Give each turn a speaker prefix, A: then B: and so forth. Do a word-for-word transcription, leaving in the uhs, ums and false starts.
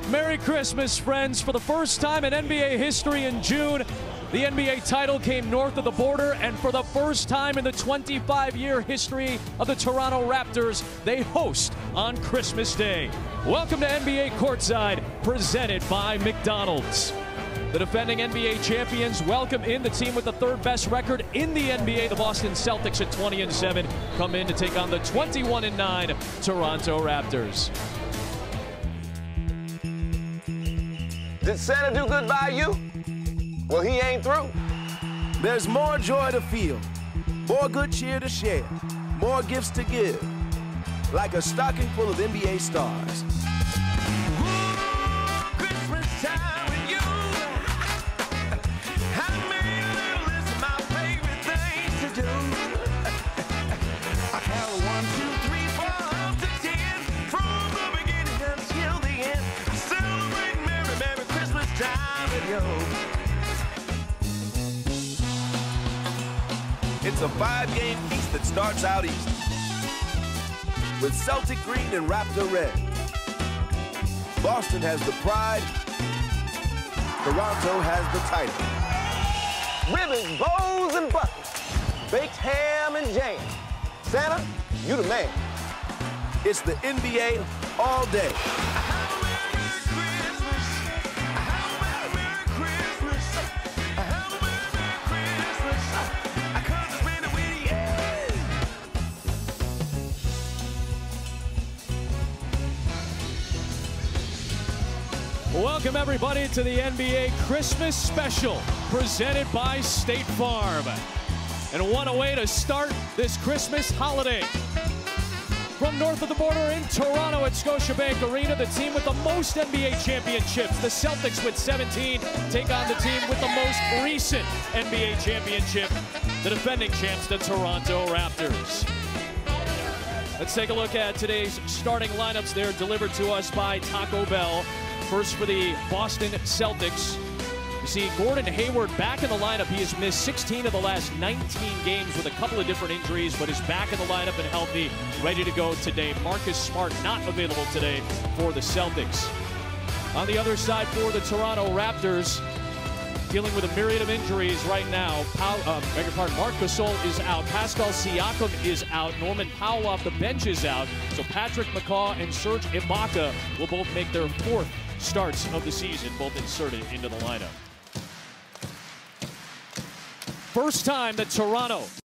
A: Merry Christmas, friends. For the first time in N B A history in June, the N B A title came north of the border, and for the first time in the twenty-five year history of the Toronto Raptors, they host on Christmas Day. Welcome to N B A Courtside, presented by McDonald's. The defending N B A champions welcome in the team with the third best record in the N B A. The Boston Celtics at twenty and seven come in to take on the twenty-one and nine Toronto Raptors.
B: Did Santa do good by you? Well, he ain't through.
C: There's more joy to feel, more good cheer to share, more gifts to give, like a stocking full of N B A stars.
D: Christmas time with you. I made a little list of my favorite things to do. I have a one, two, three, four, up to ten, from the beginning until the end. Celebrate Merry, Merry Christmas time with you.
C: It's a five-game feast that starts out east with Celtic green and Raptor red. Boston has the pride. Toronto has the title.
B: Ribbons, bows, and buttons. Baked ham and jam. Santa, you the man.
C: It's the N B A all day.
A: Welcome, everybody, to the N B A Christmas Special, presented by State Farm. And what a way to start this Christmas holiday. From north of the border in Toronto at Scotiabank Arena, the team with the most N B A championships, the Celtics with seventeen, take on the team with the most recent N B A championship, the defending champs, the Toronto Raptors. Let's take a look at today's starting lineups. They're delivered to us by Taco Bell. First for the Boston Celtics, you see Gordon Hayward back in the lineup. He has missed sixteen of the last nineteen games with a couple of different injuries, but is back in the lineup and healthy, ready to go today. Marcus Smart not available today for the Celtics. On the other side for the Toronto Raptors, dealing with a myriad of injuries right now. Pau, uh, beg your pardon, Marc Gasol is out. Pascal Siakam is out. Norman Powell off the bench is out. So Patrick McCaw and Serge Ibaka will both make their fourth starts of the season, both inserted into the lineup. First time that Toronto